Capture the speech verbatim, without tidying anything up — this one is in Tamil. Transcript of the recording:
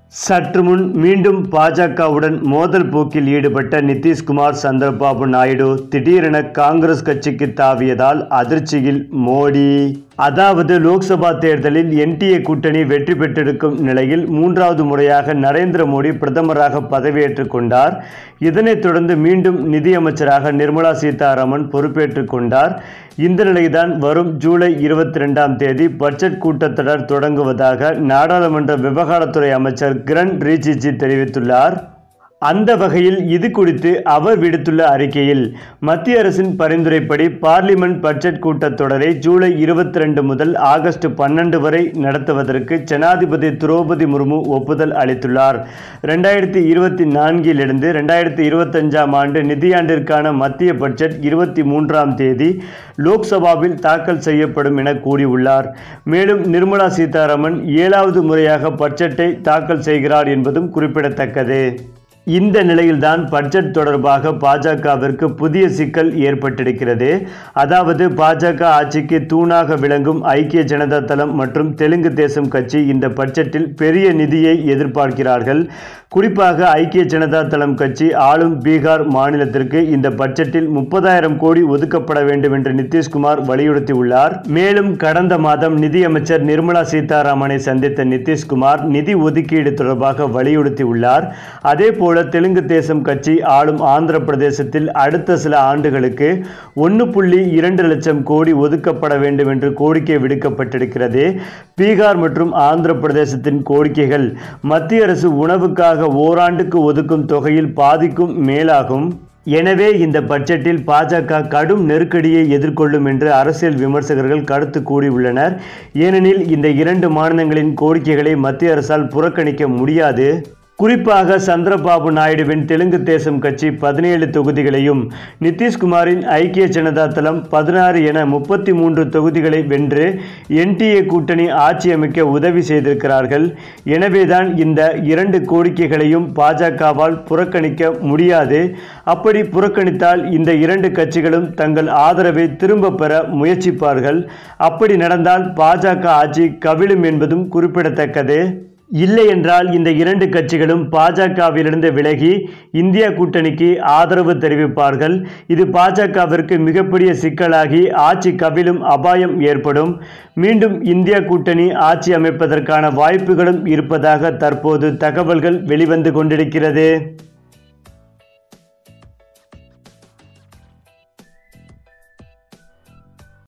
சற்று முன் மீண்டும் பாஜகவுடன் மோதல் போக்கில் ஈடுபட்ட நிதிஷ்குமார் சந்திரபாபு நாயுடு திடீரென காங்கிரஸ் கட்சிக்கு தாவியதால் அதிர்ச்சியில் மோடி. அதாவது லோக்சபா தேர்தலில் என்டிஏ கூட்டணி வெற்றி பெற்றிருக்கும் நிலையில் மூன்றாவது முறையாக நரேந்திர மோடி பிரதமராக பதவியேற்றுக் கொண்டார். இதனைத் தொடர்ந்து மீண்டும் நிதியமைச்சராக நிர்மலா சீதாராமன் பொறுப்பேற்றுக் கொண்டார். இந்த நிலையில்தான் வரும் ஜூலை இருபத்தி இரண்டாம் தேதி பட்ஜெட் கூட்டத்தொடர் தொடங்குவதாக நாடாளுமன்ற விவகாரத்துறை அமைச்சர் கிரண் ரிஜிஜு தெரிவித்துள்ளார். அந்த வகையில் இது குறித்து அவர் விடுத்துள்ள அறிக்கையில், மத்திய அரசின் பரிந்துரைப்படி பார்லிமெண்ட் பட்ஜெட் கூட்டத்தொடரை ஜூலை இருபத்தி இரண்டு முதல் ஆகஸ்ட் பன்னெண்டு வரை நடத்துவதற்கு ஜனாதிபதி திரௌபதி முர்மு ஒப்புதல் அளித்துள்ளார். இரண்டாயிரத்தி இருபத்தி நான்கிலிருந்து இரண்டாயிரத்தி இருபத்தஞ்சாம் ஆண்டு நிதியாண்டிற்கான மத்திய பட்ஜெட் இருபத்தி மூன்றாம் தேதி லோக்சபாவில் தாக்கல் செய்யப்படும் என கூறியுள்ளார். மேலும் நிர்மலா சீதாராமன் ஏழாவது முறையாக பட்ஜெட்டை தாக்கல் செய்கிறார் என்பதும் குறிப்பிடத்தக்கது. இந்த நிலையில்தான் பட்ஜெட் தொடர்பாக பாஜகவிற்கு புதிய சிக்கல் ஏற்பட்டிருக்கிறது. அதாவது பாஜக ஆட்சிக்கு தூணாக விளங்கும் ஐக்கிய ஜனதா தளம் மற்றும் தெலுங்கு தேசம் கட்சி இந்த பட்ஜெட்டில் பெரிய நிதியை எதிர்பார்க்கிறார்கள். குறிப்பாக ஐக்கிய ஜனதா தளம் கட்சி ஆளும் பீகார் மாநிலத்திற்கு இந்த பட்ஜெட்டில் முப்பதாயிரம் கோடி ஒதுக்கப்பட வேண்டும் என்று நிதிஷ்குமார் வலியுறுத்தியுள்ளார். மேலும் கடந்த மாதம் நிதியமைச்சர் நிர்மலா சீதாராமனை சந்தித்த நிதிஷ்குமார் நிதி ஒதுக்கீடு தொடர்பாக வலியுறுத்தியுள்ளார். அதேபோல தெலுங்கு தேசம் கட்சி ஆளும் ஆந்திர பிரதேசத்தில் அடுத்த சில ஆண்டுகளுக்கு ஒன்று புள்ளி இரண்டு லட்சம் கோடி ஒதுக்கப்பட வேண்டும் என்று கோரிக்கை விடுக்கப்பட்டிருக்கிறது. பீகார் மற்றும் ஆந்திர பிரதேசத்தின் கோரிக்கைகள் மத்திய அரசு உணவுக்காக ஓராண்டுக்கு ஒதுக்கும் தொகையில் பாதிக்கும் மேலாகும். எனவே இந்த பட்ஜெட்டில் பாஜக கடும் நெருக்கடியை எதிர்கொள்ளும் என்று அரசியல் விமர்சகர்கள் கருத்து கூறியுள்ளனர். ஏனெனில் இந்த இரண்டு மாநிலங்களின் கோரிக்கைகளை மத்திய அரசால் புறக்கணிக்க முடியாது. குறிப்பாக சந்திரபாபு நாயுடுவின் தெலுங்கு தேசம் கட்சி பதினேழு தொகுதிகளையும், நிதிஷ்குமாரின் ஐக்கிய ஜனதா தளம் பதினாறு என முப்பத்தி மூன்று தொகுதிகளை வென்று என்டிஏ கூட்டணி ஆட்சி அமைக்க உதவி செய்திருக்கிறார்கள். எனவேதான் இந்த இரண்டு கோரிக்கைகளையும் பாஜகவால் புறக்கணிக்க முடியாது. அப்படி புறக்கணித்தால் இந்த இரண்டு கட்சிகளும் தங்கள் ஆதரவை திரும்ப பெற முயற்சிப்பார்கள். அப்படி நடந்தால் பாஜக ஆட்சி கவிழும் என்பதும் குறிப்பிடத்தக்கது. இல்லை என்றால் இந்த இரண்டு கட்சிகளும் பாஜகவிலிருந்து விலகி இந்தியா கூட்டணிக்கு ஆதரவு தெரிவிப்பார்கள். இது பாஜகவிற்கு மிகப்பெரிய சிக்கலாகி ஆட்சி கவிழும் அபாயம் ஏற்படும். மீண்டும் இந்தியா கூட்டணி ஆட்சி அமைப்பதற்கான வாய்ப்புகளும் இருப்பதாக தற்போது தகவல்கள் வெளிவந்து கொண்டிருக்கிறது.